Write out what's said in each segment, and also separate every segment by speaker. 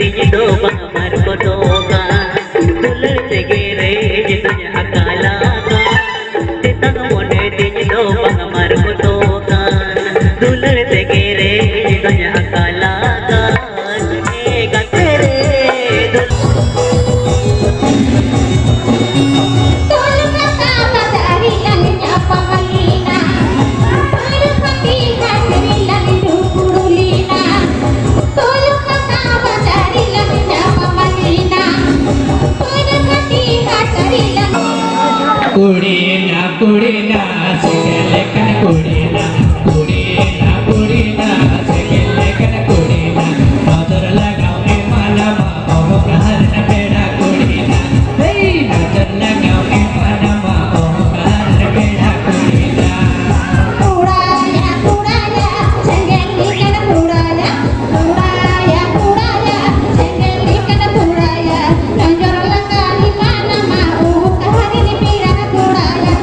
Speaker 1: तीज दो बामर को दोगा दुलर तेरे जितने अकाला का तेतन मोने तीज दो बामर को दोगा दुलर तेरे जितने अकाला का नेगा तेरे
Speaker 2: कुड़ीना segala kan कुड़ीना segala kan कुड़ीना नजर लगाओ ए मालमा ओ कहर न बेड़ा कुड़ीना हे नजर लगाओ ए मालमा ओ कहर न बेड़ा कुड़ीना
Speaker 3: कुड़ाया संगली kan कुड़ाया संगली kan कुड़ाया नजर लगाओ ए मालमा ओ कहर न बेड़ा कुड़ाया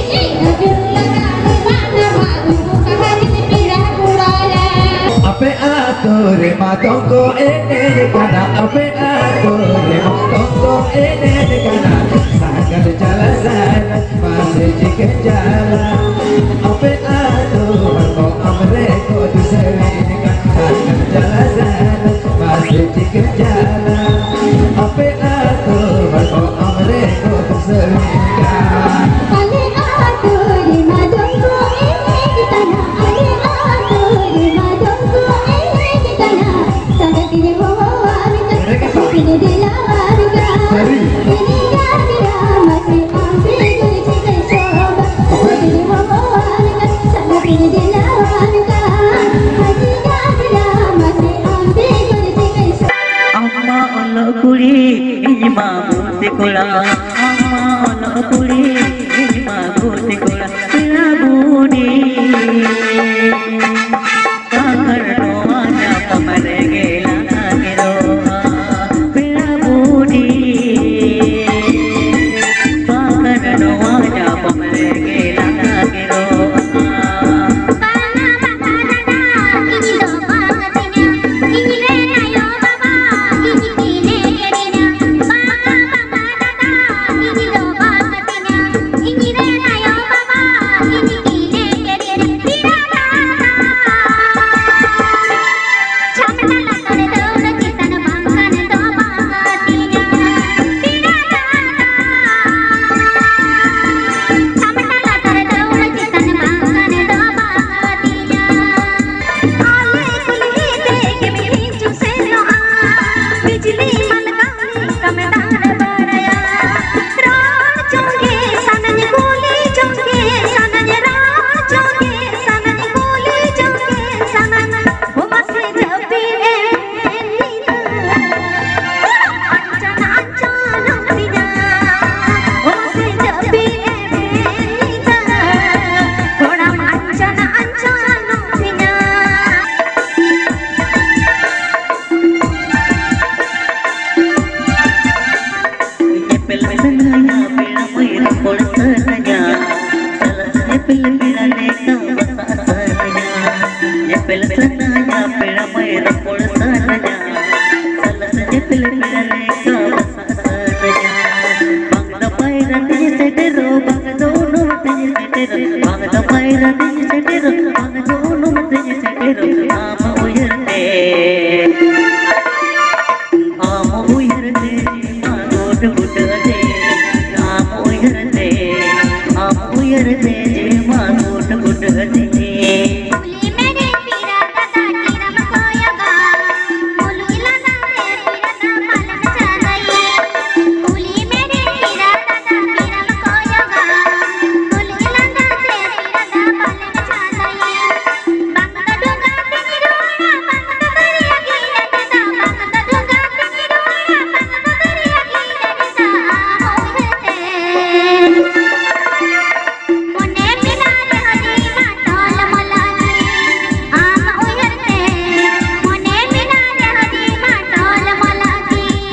Speaker 2: ape atore matongko ene kana ape atore matongko ene kana sangat jalan masih jika jalan ape atore ko amre ko disering sangat jalan masih jika jalan ape atore ko amre ko disering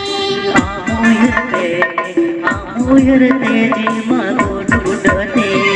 Speaker 1: उयरते जी मागो ढूंढते